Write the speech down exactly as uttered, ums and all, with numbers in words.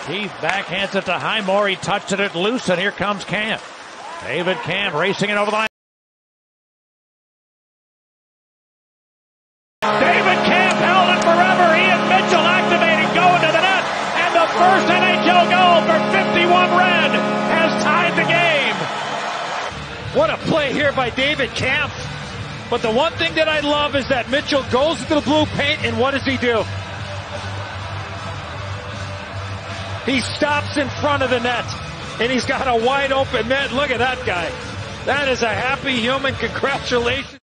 Keith backhands it to Highmore. He touched it loose, and here comes Camp. David Camp racing it over the line. David Camp held it forever. Ian Mitchell activating, going to the net. And the first N H L goal for fifty-one Red has tied the game. What a play here by David Camp. But the one thing that I love is that Mitchell goes to the blue paint, and what does he do? He stops in front of the net, and he's got a wide open net. Look at that guy. That is a happy human. Congratulations.